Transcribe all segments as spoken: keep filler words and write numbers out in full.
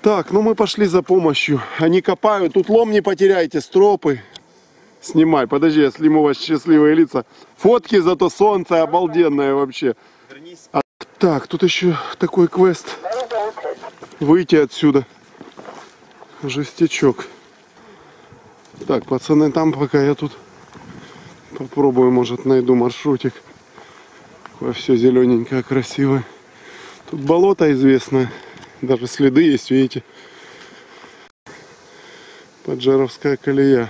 Так, ну мы пошли за помощью. Они копают. Тут лом не потеряйте, стропы. Снимай, подожди, я сниму вас счастливые лица. Фотки, зато солнце обалденное вообще. А, так, тут еще такой квест. Выйти отсюда. Жестячок. Так, пацаны, там пока я тут попробую, может, найду маршрутик. Такое все зелененькое, красивое. Тут болото известное. Даже следы есть, видите. Поджаровская колея.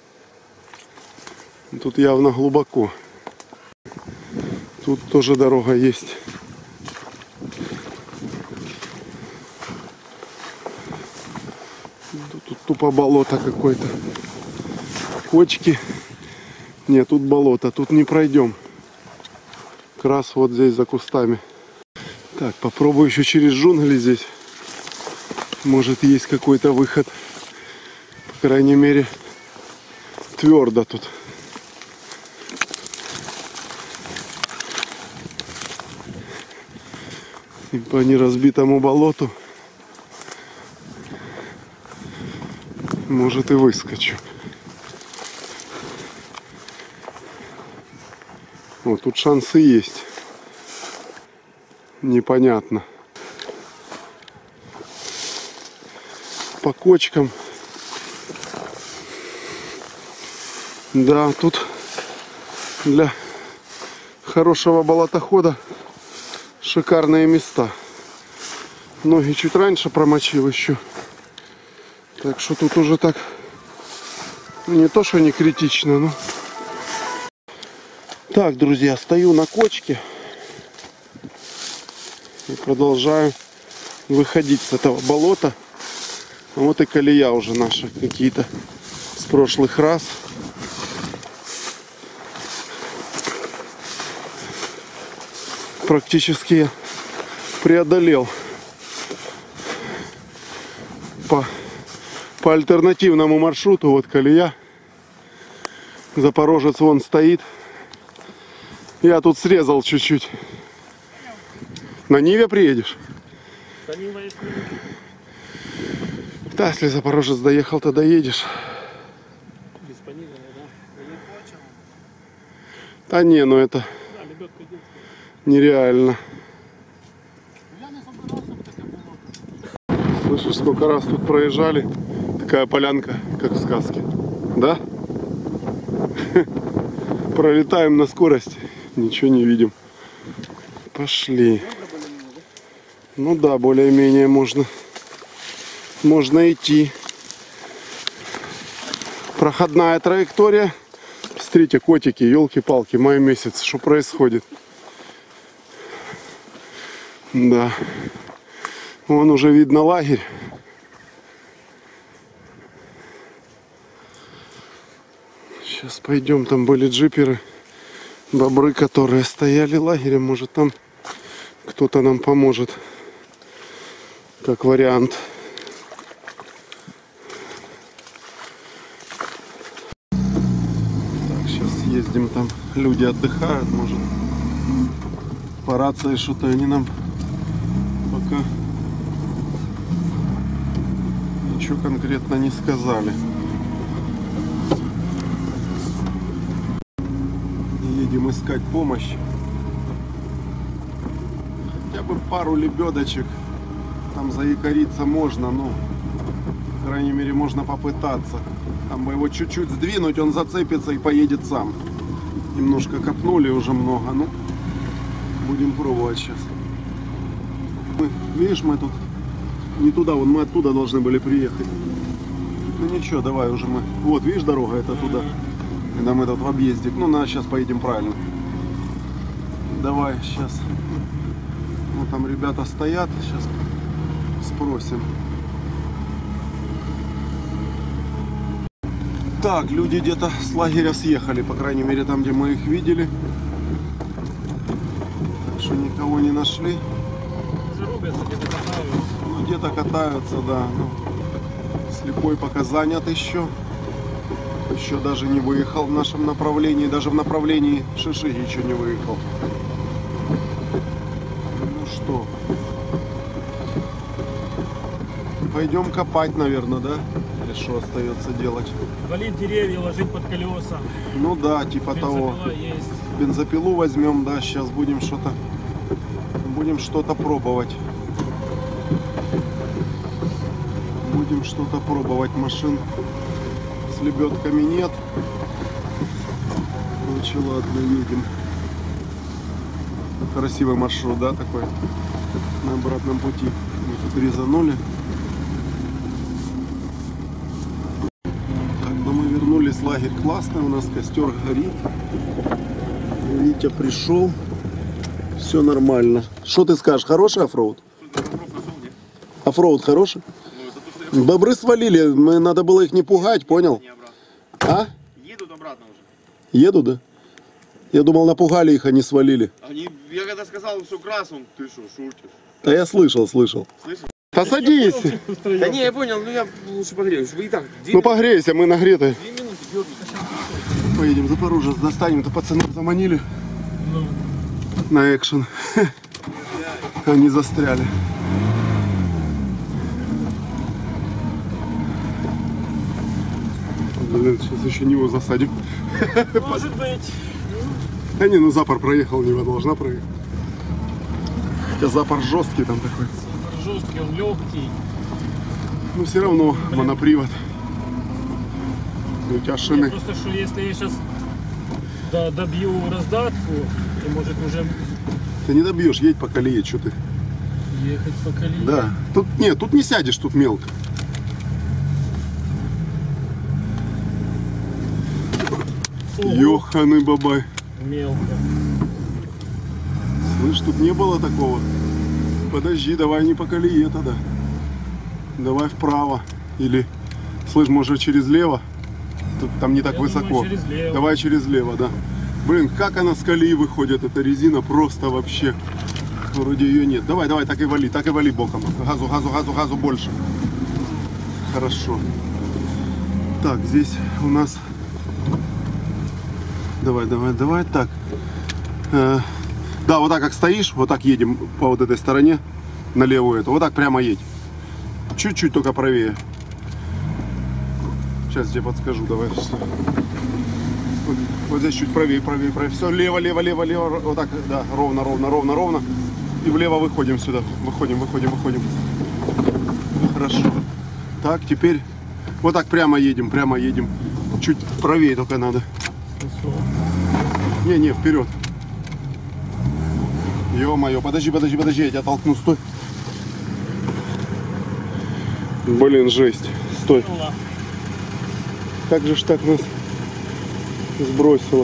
Тут явно глубоко. Тут тоже дорога есть. Тут тупо болото какое-то. Кочки. Нет, тут болото. Тут не пройдем. Как раз вот здесь за кустами. Так, попробую еще через джунгли здесь. Может, есть какой-то выход. По крайней мере, твердо тут. И по неразбитому болоту, может, и выскочу. Вот тут шансы есть. Непонятно. По кочкам. Да, тут для хорошего болотохода шикарные места. Ноги чуть раньше промочил еще. Так что тут уже так не то, что не критично, но... Так, друзья, стою на кочке. И продолжаю выходить с этого болота. Вот и колея уже наши какие-то с прошлых раз. Практически я преодолел по, по альтернативному маршруту. Вот колея. Запорожец вон стоит. Я тут срезал чуть-чуть. На Ниве приедешь? Да, если Запорожец доехал, то доедешь. Да не, ну это нереально. Слышишь, сколько раз тут проезжали? Такая полянка, как в сказке. Да? Пролетаем на скорости, ничего не видим. Пошли. Ну да, более-менее можно, можно идти. Проходная траектория. Смотрите, котики, елки-палки, май месяц, что происходит? Да. Вон уже видно лагерь. Сейчас пойдем, там были джиперы, бобры, которые стояли лагерем. Может, там кто-то нам поможет. Как вариант. Так, сейчас съездим, там люди отдыхают, может. По рации что-то они нам пока ничего конкретно не сказали. Едем искать помощь. Хотя бы пару лебедочек. Там заякориться можно, но, по крайней мере, можно попытаться. Там бы его чуть-чуть сдвинуть, он зацепится и поедет сам. Немножко копнули уже много, ну, будем пробовать сейчас. Мы, видишь, мы тут не туда, вон мы оттуда должны были приехать. Ну ничего, давай уже мы. Вот, видишь, дорога это туда. Когда мы тут в объезде. Ну, на, сейчас поедем правильно. Давай, сейчас. Вот там ребята стоят, сейчас спросим. Так, люди где-то с лагеря съехали, по крайней мере там, где мы их видели. Так что никого не нашли. Ну, где-то катаются, да. Ну, слепой пока занят еще. Еще даже не выехал в нашем направлении. Даже в направлении Шишиги еще не выехал. Ну что. Пойдем копать, наверное, да? Или что остается делать? Валить деревья, ложить под колеса. Ну да, типа того. Есть. Бензопилу возьмем, да, сейчас будем что-то будем что-то пробовать. Будем что-то пробовать. Машин с лебедками нет. Короче, ладно, едем. Красивый маршрут, да, такой? На обратном пути. Мы тут резанули. Так, ну мы вернулись. Лагерь классный. У нас костер горит. Витя пришел. Все нормально. Что ты скажешь? Хороший оффроуд? Оффроуд хороший? Бобры свалили. Мы, надо было их не пугать, понял? А? Едут обратно уже. Едут, да? Я думал, напугали их, они свалили. Они, я когда сказал, что крас, он, ты что, шутишь? Да я слышал, слышал. Слышишь? Да садись. Да не, я понял, ну я лучше погреюсь. Вы и так. Ну погрейся, мы нагреты. Две минуты, дёрнуть. Поедем за Запорожец, достанем. То пацаны заманили на экшен. Они застряли. Блин, сейчас еще Ниву засадим. Может быть. Да не, ну Запор проехал, Нива должна проехать. Хотя Запор жесткий там такой. Жесткий, он легкий. Ну все равно монопривод. И у тебя шины. Нет, просто что если я сейчас добью раздатку, и может уже Ты не добьешь, едь по колее, что ты. ехать по колее. Да. Тут нет, тут не сядешь, тут мелко. Ого. Ёханый бабай. Мелко. Слышь, тут не было такого. Подожди, давай не по колее тогда. Давай вправо. Или, слышь, может через лево? Тут там не так Я высоко. думаю, через лево. Давай через лево, да. Блин, как она с колеи выходит, эта резина просто вообще. Вроде ее нет. Давай, давай, так и вали, так и вали боком. Газу, газу, газу, газу больше. Хорошо. Так, здесь у нас... Давай, давай, давай, так. Э, да, вот так как стоишь, вот так едем по вот этой стороне, на левую эту. Вот так прямо едь. Чуть-чуть только правее. Сейчас тебе подскажу, давай. Вот, вот здесь чуть правее, правее, правее. Все, лево, лево, лево, лево. Вот так, да, ровно, ровно, ровно, ровно. И влево выходим сюда. Выходим, выходим, выходим. Хорошо. Так, теперь вот так прямо едем, прямо едем. Чуть правее только надо. Не, не, вперед. Ё-моё, подожди, подожди, подожди, я тебя толкну, стой. Блин, жесть. Стой. Как же ж так нас сбросило.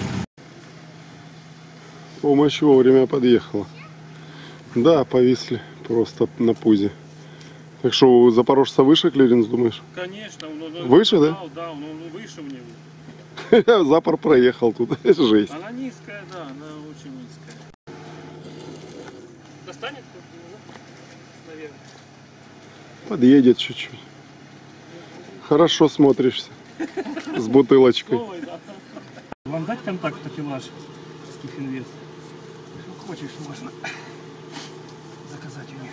Помощь вовремя подъехала. Да, повисли просто на пузе. Так что, у запорожца выше клиренс, думаешь? Конечно. Он, он, Выше, он, да? Да, он, он выше у него. Запор проехал тут. Жесть. Она низкая, да, она очень низкая. Достанет кто-то, наверное. Подъедет чуть-чуть. Хорошо смотришься. С бутылочкой. Ой, да. Вам дать контакт такелаж с Кифинвест? Ну, хочешь, можно заказать у них.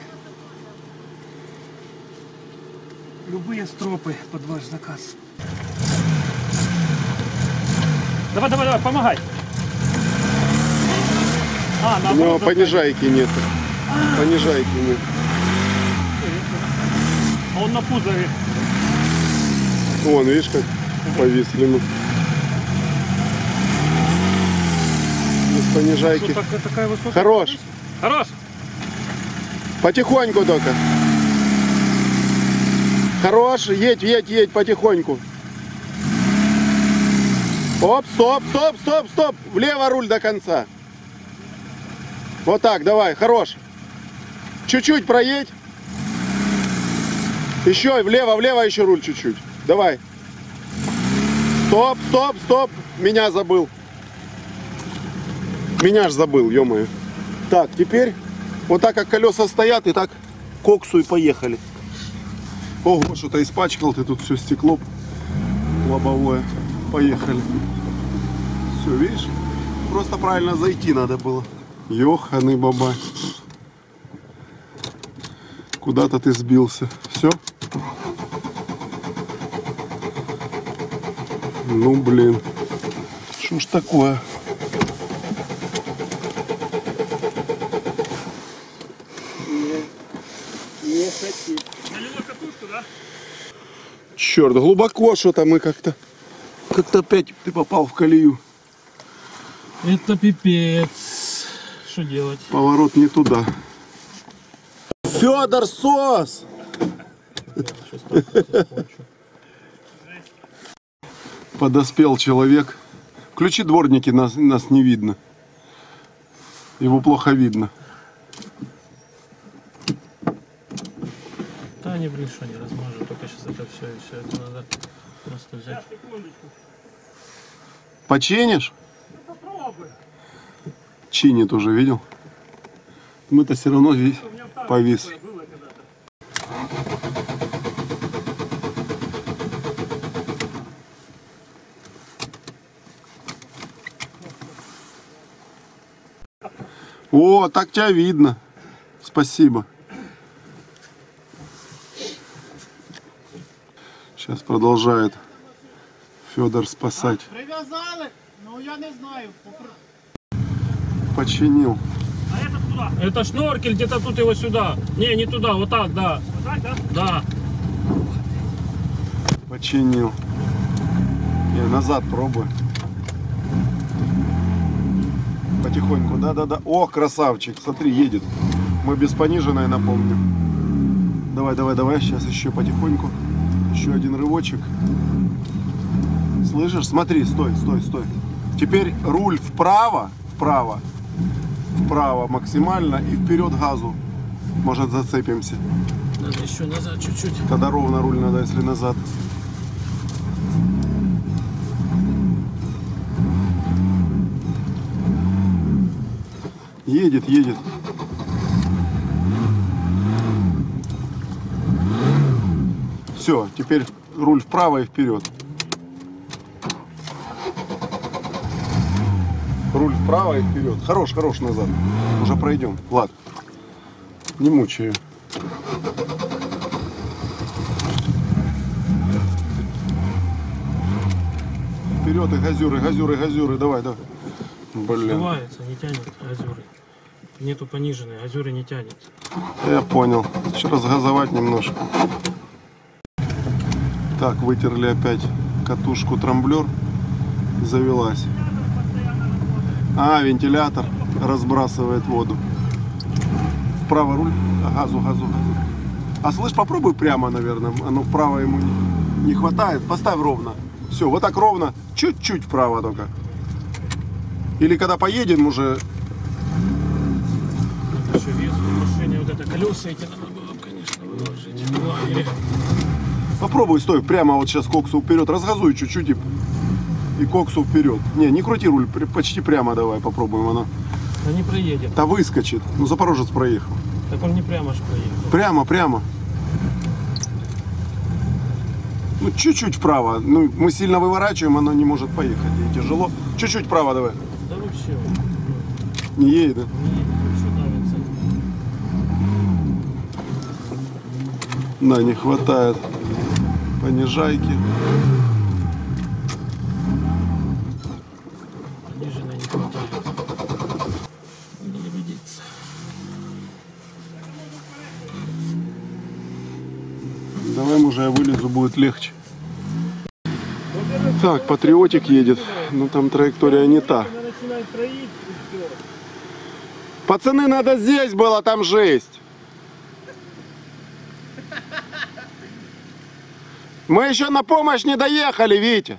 Любые стропы под ваш заказ. Давай, давай, давай, помогай. А, У него наоборот, понижайки нет. Понижайки нет. а он на пузове. Вон, видишь, как повисли мы. Без понижайки. Что, так, такая высокая? Хорош. Хорош. Потихоньку только. Хорош. Едь, едь, едь потихоньку. Оп, стоп, стоп, стоп, стоп. Влево руль до конца. Вот так, давай, хорош. Чуть-чуть проедь. Еще влево, влево еще руль чуть-чуть. Давай. Стоп, стоп, стоп. Меня забыл. Меня ж забыл, ё-моё. Так, теперь вот так как колеса стоят, и так коксу и поехали. Ого, что-то испачкал ты тут все стекло лобовое. Поехали. Все, видишь? Просто правильно зайти надо было. Ёханый бабай. Куда-то ты сбился. Все? Ну, блин. Что ж такое? Не хотит. Налила катушку, да? Черт, глубоко что-то мы как-то... Как-то опять ты попал в колею. Это пипец. Что делать? Поворот не туда. Федор Сос! Подоспел человек. Включи дворники, нас, нас не видно. Его плохо видно. Да они, блин, что не размажут. Только сейчас это все и все. Это надо просто взять. Починишь? Ну, попробуй. Чинит уже, видел? Мы-то все равно весь повис. О, так тебя видно. Спасибо. Сейчас продолжает Федор спасать. Прив'язали? Ну я не знаю. Починил. А это куда? Это шноркель, где-то тут его сюда. Не, не туда, вот так, да. Вот так, да? Да. Починил. Я назад пробую. Потихоньку, да-да-да. О, красавчик, смотри, едет. Мы без пониженной, напомню. Давай, давай, давай, сейчас еще потихоньку. Еще один рывочек. Слышишь? Смотри, стой, стой, стой. Теперь руль вправо, вправо, вправо максимально и вперед газу. Может, зацепимся. Надо еще назад чуть-чуть. Тогда ровно руль надо, если назад. Едет, едет. Все, теперь руль вправо и вперед. Руль вправо и вперед. Хорош, хорош назад. Уже пройдем. Влад, не мучай ее. Вперед и газюры, газюры, газюры. Давай, давай. Блин. Сбивается, не тянет газюры. Нету пониженной, газюры не тянет. Я понял. Еще разгазовать немножко. Так, вытерли опять катушку трамблер. Завелась. А, вентилятор разбрасывает воду. Вправо руль. Газу, газу, газу. А слышь, попробуй прямо, наверное. Оно вправо ему не, не хватает. Поставь ровно. Все, вот так ровно. Чуть-чуть вправо только. Или когда поедем уже... Еще вес в машине, вот это колеса эти надо было, конечно, выложить в лагере. Попробуй, стой, прямо вот сейчас коксу вперед. Разгазуй чуть-чуть и, и коксу вперед. Не, не крути руль, почти прямо давай попробуем. Оно. Да не проедет. Да выскочит. Ну, Запорожец проехал. Так он не прямо ж проехал. Прямо, прямо. Ну, чуть-чуть вправо. Ну, мы сильно выворачиваем, оно не может поехать. И тяжело. Чуть-чуть вправо давай. Да вообще. Не едет, да? Не едет, вообще давится. Да, не хватает понижайки. Пониженной не хватает. Не годится. Давай, уже я вылезу, будет легче. Так, патриотик едет, но там траектория не та. Пацаны, надо здесь было, там жесть. Мы еще на помощь не доехали, Витя.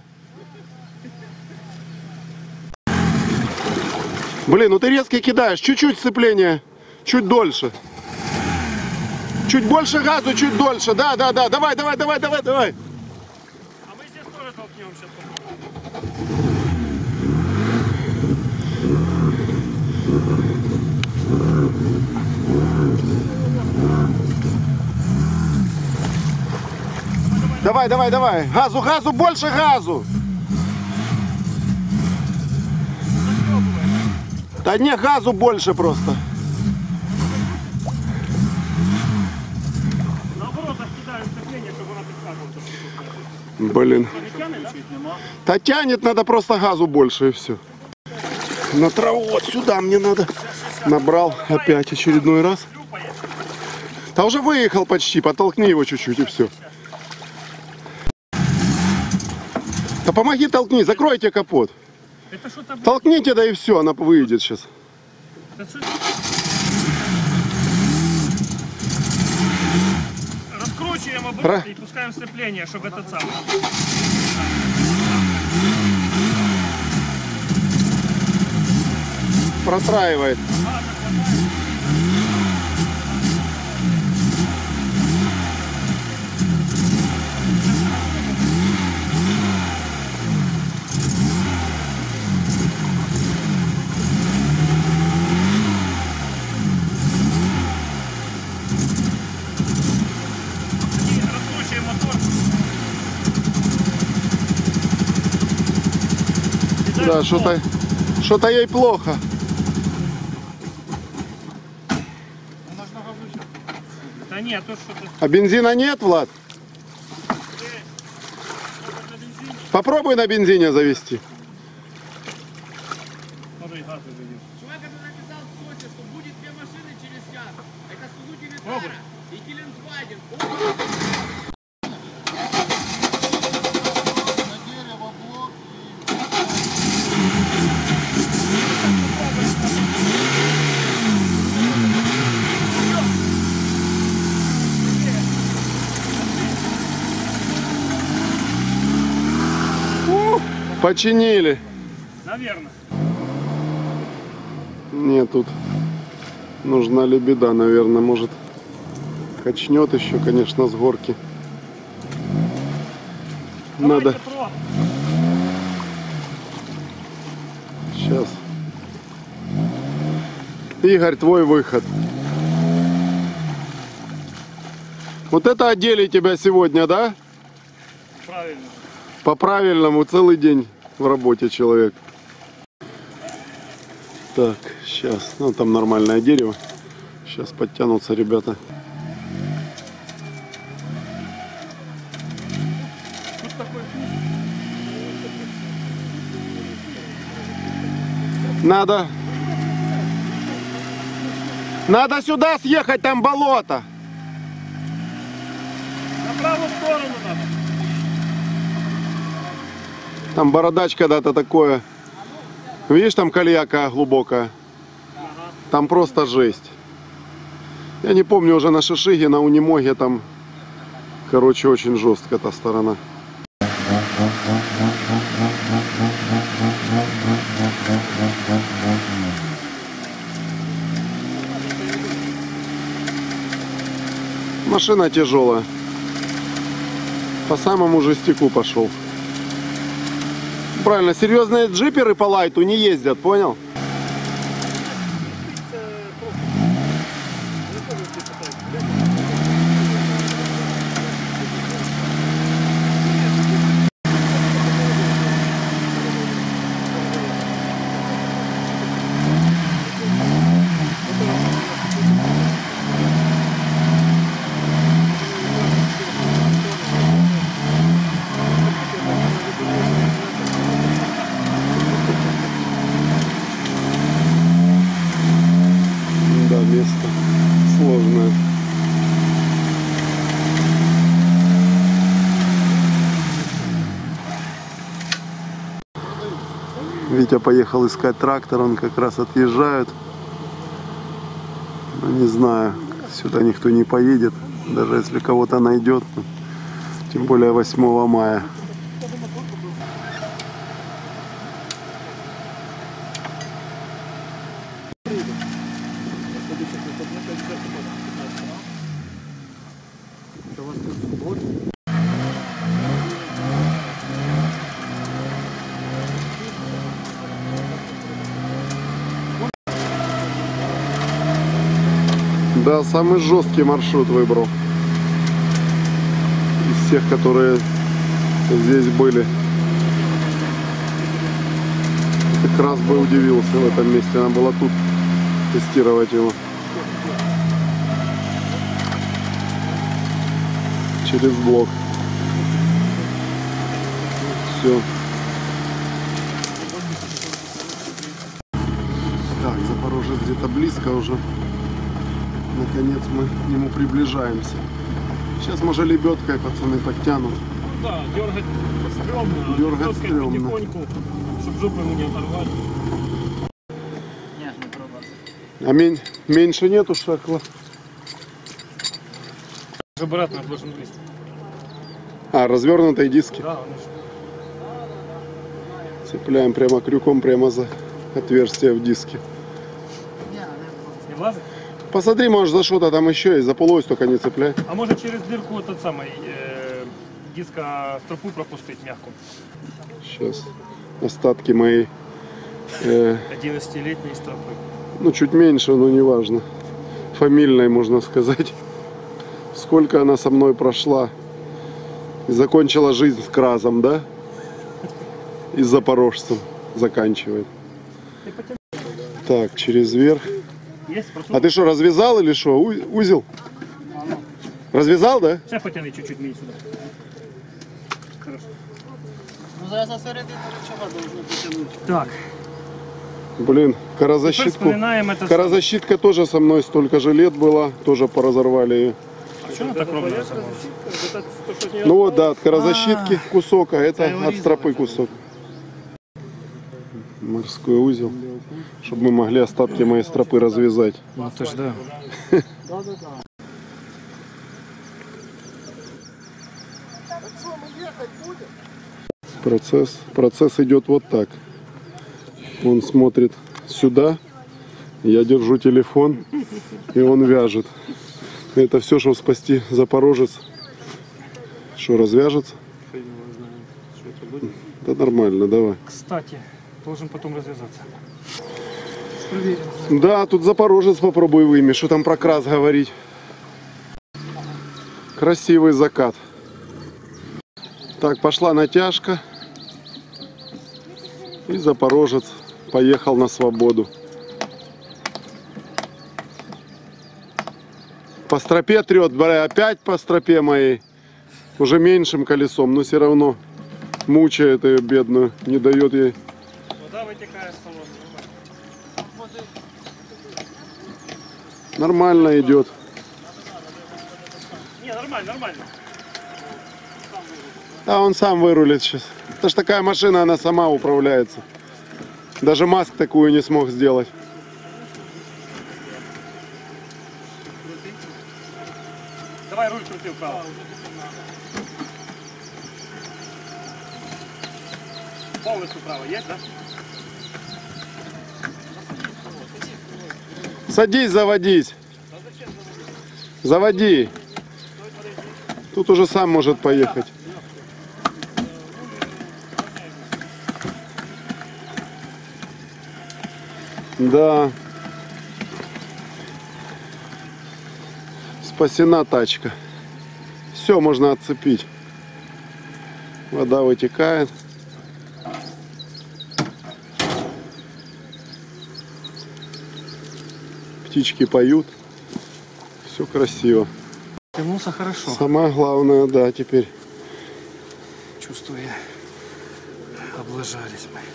Блин, ну ты резко кидаешь, чуть-чуть сцепление, чуть дольше. Чуть больше газу, чуть дольше. Да, да, да. Давай, давай, давай, давай, давай. А мы здесь тоже толкнем сейчас. Давай, давай, давай. Газу, газу, больше газу. Да не, газу больше просто. Блин. Не тянет, да? Да тянет, надо просто газу больше и все. На траву вот сюда мне надо. Набрал опять очередной раз. Да уже выехал почти, подтолкни его чуть-чуть и все. Да помоги, толкни, закройте капот. Это что-то... Толкните, да и все, она выйдет сейчас. Это что? Раскручиваем обороты Ра- и пускаем сцепление, чтобы этот самый. Протраивает. И раскручиваем мотор. И Да, дальше что-то что-то ей плохо. Вона ж на газу ще. Да нет, тут что-то... А бензина нет, Влад? На бензине. Попробуй на бензине завести. Может и газ заведет. Человек, который написал в СОСе, что будет две машины через час. Это Suzuki Пробуй. Vitara и Гелендваген. На дерево, блок і... Починили. Наверное. Нет, тут нужна лебеда, наверное, может качнет еще, конечно, с горки. Надо. Давайте про. Сейчас. Игорь, твой выход. Вот это одели тебя сегодня, да? Правильно. По правильному целый день в работе человек. Так, сейчас. Ну, там нормальное дерево. Сейчас подтянутся ребята. Тут такой Надо. Надо сюда съехать, там болото. на правую сторону надо. Там бородач когда-то такое. Видишь, там колея какая глубокая. Там просто жесть. Я не помню, уже на Шишиге, на Унимоге там, короче, очень жестко эта сторона. Машина тяжелая. По самому жестяку пошел. Правильно, серьезные джиперы по лайту не ездят, понял? Да, место сложное. Витя поехал искать трактор, он как раз отъезжает. Но не знаю, сюда никто не поедет, даже если кого-то найдет, тем более восьмого мая. Да, самый жесткий маршрут выбрал из всех, которые здесь были. Как раз бы удивился в этом месте, надо было тут тестировать его. Через блок. Все. Так, Запорожец где-то близко уже. Наконец мы к нему приближаемся. Сейчас, может, лебедкой пацаны подтянут. Ну да, дергать стрёмно. Дергать лебедкой стрёмно. потихоньку, чтобы жопу ему не оторвали. Нет, не пробовал. А мен- меньше нету шакла? Обратно должен влезть. А, развернутые диски. Да, он же. Цепляем прямо крюком прямо за отверстие в диске. Не влазит? Посмотри, может, за что-то там еще есть, за полось только не цепляй. А может через дырку этот самый э, диска стропу пропустить мягкую? Сейчас остатки моей, э, одиннадцатилетней стропы. ну чуть меньше, но не важно, фамильной, можно сказать. Сколько она со мной прошла. И закончила жизнь с Кразом, да? И с Запорожцем заканчивает. Так, через верх. Есть? А ты что, развязал или что? У- Узел? Развязал, да? Сейчас потяни чуть-чуть меньше сюда. Хорошо. Ну, за середину рычага должно потянуть. Так, Блин, теперь корозащитку. вспоминаем это. Корозащитка тоже со мной столько же лет была, тоже поразорвали ее. А что она так ровно разорвалась? Ну вот, да, от корозащитки кусок, а это от стропы кусок. Морской узел, чтобы мы могли остатки моей стропы развязать. Ну то ж да. Процесс, процесс идет вот так. Он смотрит сюда, я держу телефон, и он вяжет. Это все, чтобы спасти Запорожец. Что, развяжется? Да нормально, давай. Кстати, должен потом развязаться. Да, тут Запорожец попробуй выйми. Что там про Крас говорить? Красивый закат. Так, пошла натяжка. И Запорожец поехал на свободу. По стропе трет, бля, опять по стропе моей. Уже меньшим колесом, но все равно мучает ее бедную. Не дает ей. Вода вытекает с салона. Нормально идет. Не, нормально, нормально. А он сам вырулит сейчас. Это ж такая машина, она сама управляется. Даже Маск такую не смог сделать. Давай руль крути вправо. Полностью вправо есть, да? Садись, заводись. Заводи. Тут уже сам может поехать. Да. Спасена тачка. Все можно отцепить. Вода вытекает. Птички поют. Все красиво. Тянулся хорошо. Самое главное, да, теперь. Чувствую я. Облажались мы.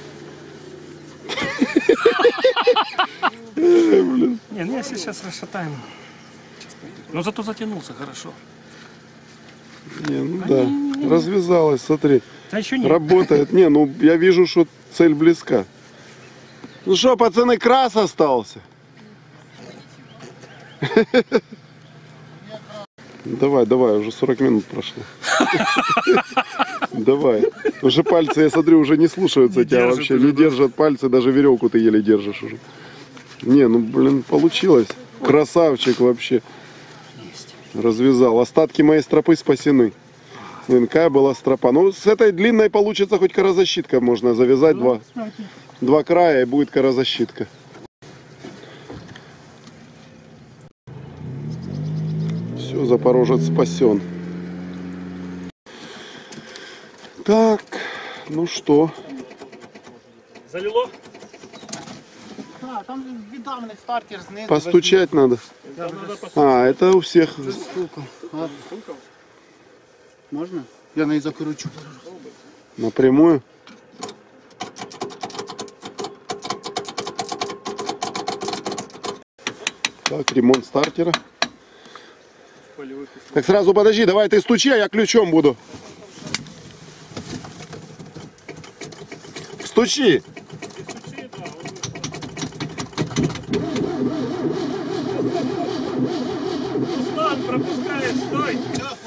Не, ну если сейчас расшатаем. Сейчас пойдет. Но зато затянулся хорошо. Не, ну да, развязалась, смотри. Да еще нет. Работает. Не, ну я вижу, что цель близка. Ну что, пацаны, Крас остался. Давай, давай, уже сорок минут прошло. Давай. Уже пальцы, я смотрю, уже не слушаются Не тебя держат вообще. уже, Не да? держат пальцы, даже веревку ты еле держишь уже. Не, ну блин, получилось. Красавчик вообще. Развязал. Остатки моей стропы спасены. Блин, какая была стропа. Ну, с этой длинной получится хоть корозащитка можно завязать. Два, два края и будет корозащитка. Все, Запорожец спасен. Так, ну что? Залило? А, там віддавний стартер знизу. Постучать надо. Да, надо пос... А, это у всех. Штука. А, можна? Я неї закручу. Напрямую. Так, ремонт стартера. Полевых. Так сразу подожди, давай ты стучи, а я ключом буду. Стучи. Руслан, пропускаешь, стой!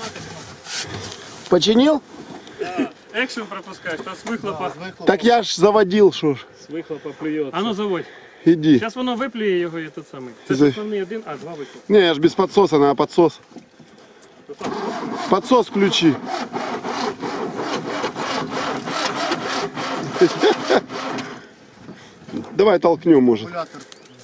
Починил? Да. Экшен пропускаешь, там с выхлопа. Так я ж заводил, шо ж. С выхлопа плюется. А ну заводь. Иди. Сейчас воно виплює його і тут самий. Це За- основний один, а два вихлопа. Не, я ж без подсоса, надо подсос. Подсос включи. Давай толкнем, может. Аккумулятор.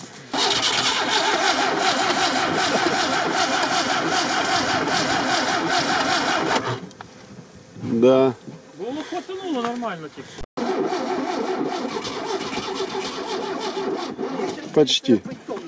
Да. Бо воно хватануло нормально тільки. Почти.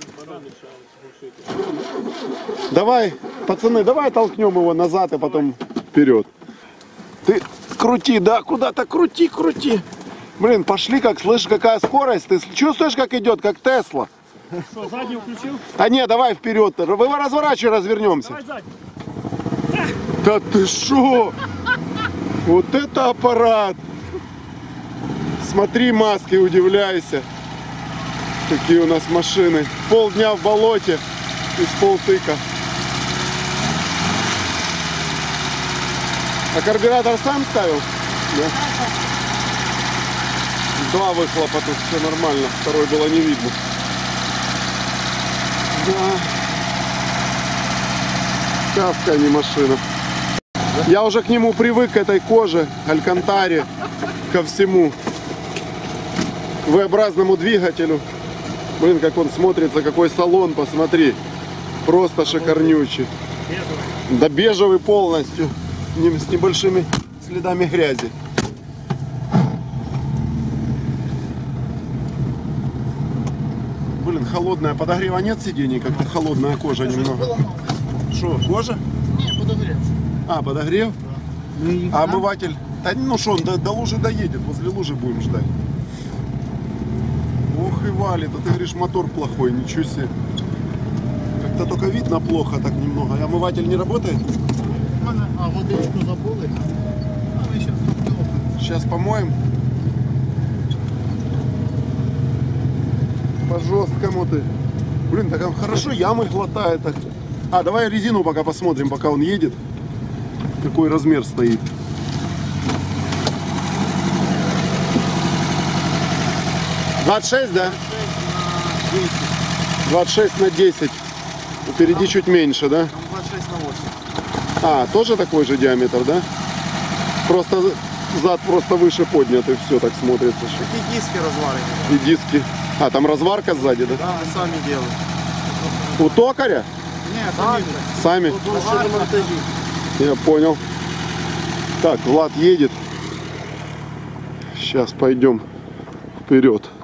Давай, пацаны, давай толкнем его назад и потом вперед. Ты крути, да, куда-то крути, крути. Блин, пошли, как слышишь, какая скорость. Ты чувствуешь, как идет, как Тесла? Що, задню включив? А не, давай вперед. Вы разворачивай, развернемся. Давай задню. Да ты шо? Вот это аппарат. Смотри, маски, удивляйся. Какие у нас машины. Полдня в болоте из полтыка. А карбюратор сам ставил? Да. Два выхлопа, тут все нормально. Второй было не видно. Да. Сказка, а не машина. Я уже к нему привык, к этой коже, алькантаре, ко всему. К V-образному двигателю. Блин, как он смотрится, какой салон, посмотри. Просто шикарнючий. Бежевий. Да бежевый полностью, не- с небольшими следами грязи. Блин, холодная, подогрева нет сидений, как-то холодная кожа немного. Что, кожа? Не, подогрев. А, подогрев? А омыватель? Да ну что, он до, до лужи доедет, возле лужи будем ждать. Ох и валит, а ты говоришь, мотор плохой, ничего себе. Как-то только видно плохо так немного. А омыватель не работает? У мене, а водичку забули. А ми зараз тут Сейчас помоем. По жесткому ты. Блин, так он хорошо ямы глотает. Так. А, давай резину пока посмотрим, пока он едет. Какой размер стоит. двадцать шесть, да? двадцать шесть на десять. Впереди чуть меньше, да? двадцать шесть на восемь. А, тоже такой же диаметр, да? Просто зад просто выше поднятый, все так смотрится. что- Такие диски разваленные. И диски. А, там разварка сзади, да? Да, мы сами делаем. У токаря? Нет, сами. Сами? Машины монтажи. Я понял. Так, Влад едет. Сейчас пойдем вперед.